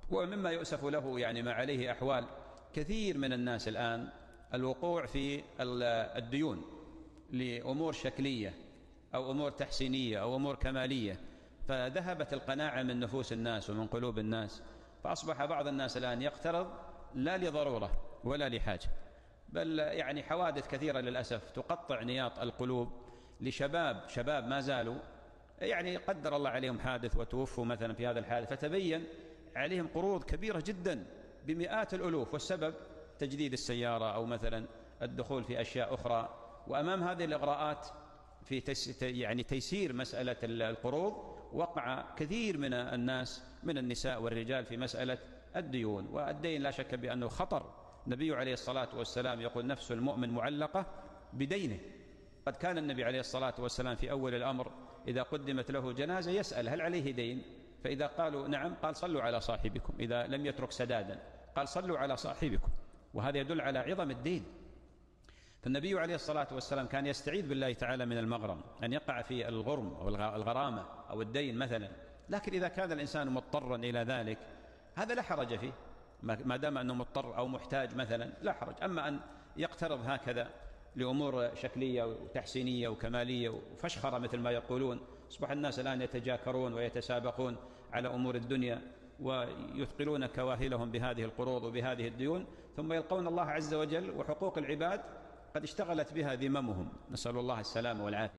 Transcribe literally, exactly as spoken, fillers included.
ومما يؤسف له يعني ما عليه أحوال كثير من الناس الآن الوقوع في الديون لأمور شكلية أو أمور تحسينية أو أمور كمالية، فذهبت القناعة من نفوس الناس ومن قلوب الناس، فأصبح بعض الناس الآن يقترض لا لضرورة ولا لحاجة، بل يعني حوادث كثيرة للأسف تقطع نياط القلوب لشباب شباب ما زالوا يعني قدر الله عليهم حادث وتوفوا مثلا في هذا الحادث، فتبين عليهم قروض كبيرة جدا بمئات الألوف، والسبب تجديد السيارة أو مثلا الدخول في أشياء أخرى. وأمام هذه الإغراءات في تس يعني تيسير مسألة القروض وقع كثير من الناس من النساء والرجال في مسألة الديون. والدين لا شك بأنه خطر، النبي عليه الصلاة والسلام يقول نفس المؤمن معلقة بدينه. قد كان النبي عليه الصلاة والسلام في أول الأمر إذا قدمت له جنازة يسأل هل عليه دين، فإذا قالوا نعم قال صلوا على صاحبكم، إذا لم يترك سدادا قال صلوا على صاحبكم، وهذا يدل على عظم الدين. فالنبي عليه الصلاة والسلام كان يستعيذ بالله تعالى من المغرم، أن يقع في الغرم أو الغرامة أو الدين مثلا. لكن إذا كان الإنسان مضطرا إلى ذلك هذا لا حرج فيه، ما دام أنه مضطر أو محتاج مثلا لا حرج. أما أن يقترض هكذا لأمور شكلية وتحسينية وكمالية وفشخرة مثل ما يقولون، أصبح الناس الآن يتجاكرون ويتسابقون على أمور الدنيا ويثقلون كواهلهم بهذه القروض وبهذه الديون، ثم يلقون الله عز وجل وحقوق العباد قد اشتغلت بها ذممهم، نسأل الله السلامة والعافية.